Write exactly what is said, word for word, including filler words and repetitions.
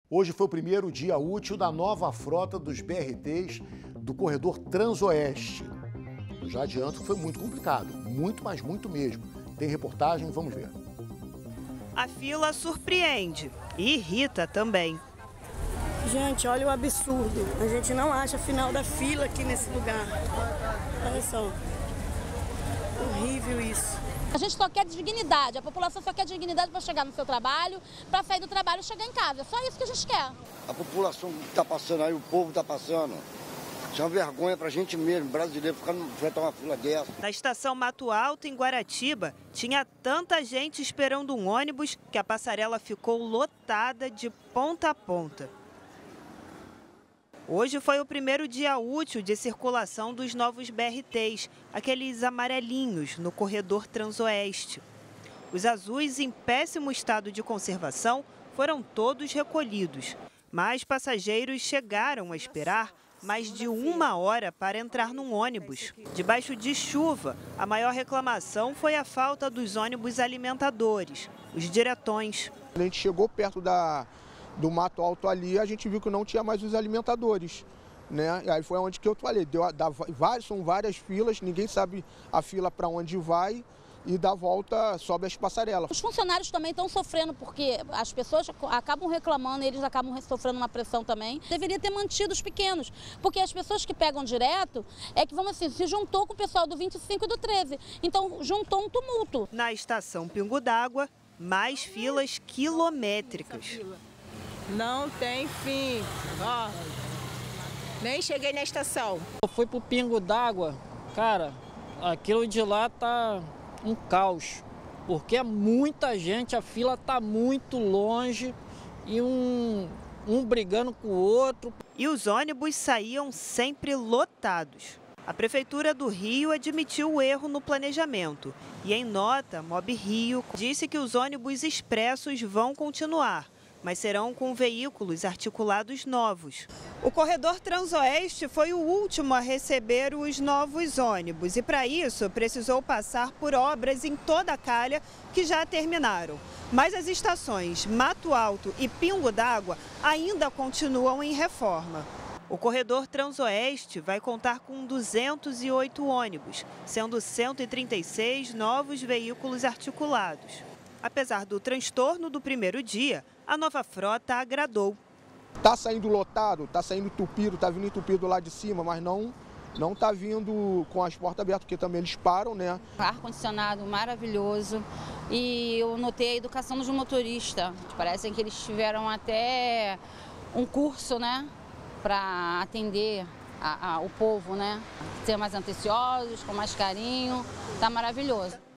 Hoje foi o primeiro dia útil da nova frota dos B R Ts do corredor Transoeste. Eu já adianto que foi muito complicado, muito, mas muito mesmo. Tem reportagem, vamos ver. A fila surpreende e irrita também. Gente, olha o absurdo. A gente não acha final da fila aqui nesse lugar. Olha só. Horrível isso. A gente só quer dignidade, a população só quer dignidade para chegar no seu trabalho, para sair do trabalho e chegar em casa. É só isso que a gente quer. A população que está passando aí, o povo está passando. Isso é uma vergonha para a gente mesmo, brasileiro, ficar no frente a uma fila dessa. Na estação Mato Alto, em Guaratiba, tinha tanta gente esperando um ônibus que a passarela ficou lotada de ponta a ponta. Hoje foi o primeiro dia útil de circulação dos novos B R Ts, aqueles amarelinhos, no corredor Transoeste. Os azuis, em péssimo estado de conservação, foram todos recolhidos. Mas passageiros chegaram a esperar mais de uma hora para entrar num ônibus. Debaixo de chuva, a maior reclamação foi a falta dos ônibus alimentadores, os diretões. A gente chegou perto da... do Mato Alto ali, a gente viu que não tinha mais os alimentadores, né? E aí foi onde que eu falei, deu, dá, várias, são várias filas, ninguém sabe a fila para onde vai e dá volta, sobe as passarelas. Os funcionários também estão sofrendo porque as pessoas acabam reclamando, eles acabam sofrendo uma pressão também. Deveria ter mantido os pequenos, porque as pessoas que pegam direto é que, vamos assim, se juntou com o pessoal do vinte e cinco e do treze, então juntou um tumulto. Na estação Pingo d'Água, mais filas quilométricas. Não tem fim. Ó, nem cheguei na estação. Eu fui pro Pingo d'Água, cara, aquilo de lá tá um caos, porque é muita gente, a fila tá muito longe e um, um brigando com o outro. E os ônibus saíam sempre lotados. A Prefeitura do Rio admitiu o erro no planejamento e, em nota, Mob Rio disse que os ônibus expressos vão continuar, mas serão com veículos articulados novos. O corredor Transoeste foi o último a receber os novos ônibus e, para isso, precisou passar por obras em toda a calha que já terminaram. Mas as estações Mato Alto e Pingo d'Água ainda continuam em reforma. O corredor Transoeste vai contar com duzentos e oito ônibus, sendo cento e trinta e seis novos veículos articulados. Apesar do transtorno do primeiro dia, a nova frota agradou. Tá saindo lotado, tá saindo entupido, tá vindo entupido lá de cima, mas não não tá vindo com as portas abertas, porque também eles param, né? Ar-condicionado maravilhoso e eu notei a educação dos motoristas. Parece que eles tiveram até um curso, né, para atender a, a, o povo, né? Ser mais atenciosos, com mais carinho, tá maravilhoso.